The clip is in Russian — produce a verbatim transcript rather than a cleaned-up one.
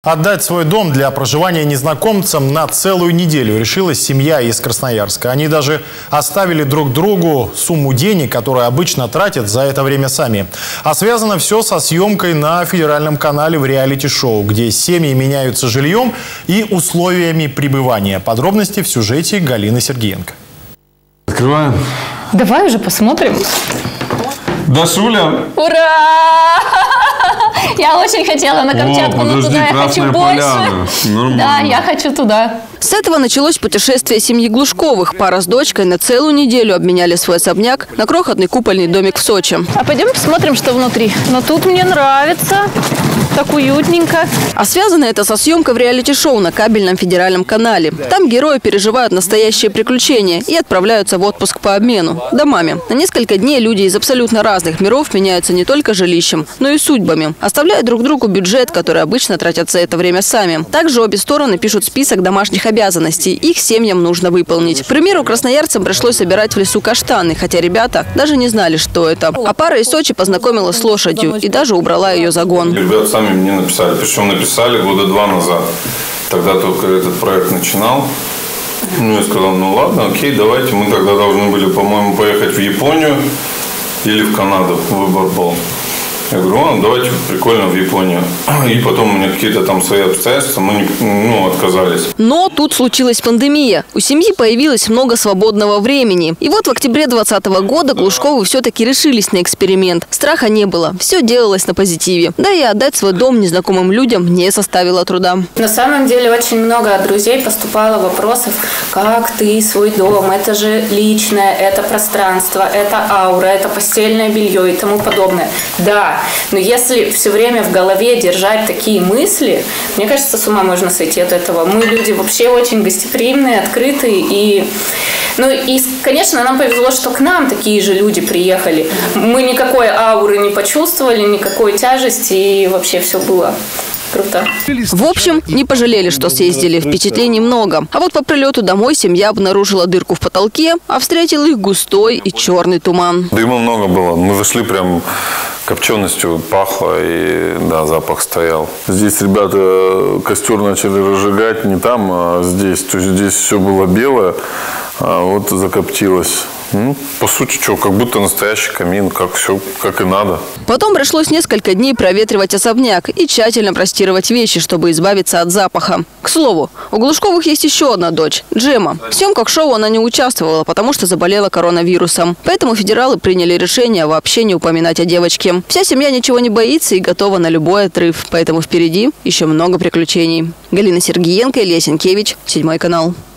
Отдать свой дом для проживания незнакомцам на целую неделю решилась семья из Красноярска. Они даже оставили друг другу сумму денег, которую обычно тратят за это время сами. А связано все со съемкой на федеральном канале в реалити-шоу, где семьи меняются жильем и условиями пребывания. Подробности в сюжете Галины Сергеенко. Открываем. Давай уже посмотрим. Дашуля! Ура! Я очень хотела на Камчатку, О, но подожди, туда я хочу Поляна. больше. Нормально. Да, я хочу туда. С этого началось путешествие семьи Глушковых. Пара с дочкой на целую неделю обменяли свой особняк на крохотный купольный домик в Сочи. А пойдем посмотрим, что внутри. Но тут мне нравится. Так уютненько. А связано это со съемкой в реалити-шоу на кабельном федеральном канале. Там герои переживают настоящие приключения и отправляются в отпуск по обмену – домами. На несколько дней люди из абсолютно разных миров меняются не только жилищем, но и судьбами. Оставляют друг другу бюджет, который обычно тратят за это время сами. Также обе стороны пишут список домашних обязанностей. Их семьям нужно выполнить. К примеру, красноярцам пришлось собирать в лесу каштаны, хотя ребята даже не знали, что это. А пара из Сочи познакомилась с лошадью и даже убрала ее загон. Ребята сами мне написали. Причем написали года два назад. Тогда только этот проект начинал. Ну, я сказал, ну ладно, окей, давайте. Мы тогда должны были, по-моему, поехать в Японию или в Канаду. Выбор был. Я говорю, ладно, давайте, прикольно, в Японию. И потом у меня какие-то там свои обстоятельства, мы не, ну, отказались. Но тут случилась пандемия. У семьи появилось много свободного времени. И вот в октябре двадцатого года Глушковы все-таки решились на эксперимент. Страха не было. Все делалось на позитиве. Да и отдать свой дом незнакомым людям не составило труда. На самом деле очень много от друзей поступало вопросов, как ты свой дом, это же личное, это пространство, это аура, это постельное белье и тому подобное. Да. Но если все время в голове держать такие мысли, мне кажется, с ума можно сойти от этого. Мы люди вообще очень гостеприимные, открытые. И, ну, и, конечно, нам повезло, что к нам такие же люди приехали. Мы никакой ауры не почувствовали, никакой тяжести, и вообще все было круто. В общем, не пожалели, что съездили. Впечатлений много. А вот по прилету домой семья обнаружила дырку в потолке, а встретил их густой и черный туман. Дыма много было. Мы зашли прям... Копченостью пахло, и да, запах стоял. Здесь ребята костер начали разжигать не там, а здесь. То есть здесь все было белое, а вот закоптилось. Ну, по сути, что, как будто настоящий камин, как все, как и надо. Потом пришлось несколько дней проветривать особняк и тщательно простировать вещи, чтобы избавиться от запаха. К слову, у Глушковых есть еще одна дочь – Джема. В съемках шоу она не участвовала, потому что заболела коронавирусом. Поэтому федералы приняли решение вообще не упоминать о девочке. Вся семья ничего не боится и готова на любой отрыв. Поэтому впереди еще много приключений. Галина Сергеенко, Илья Сенкевич, Седьмой канал.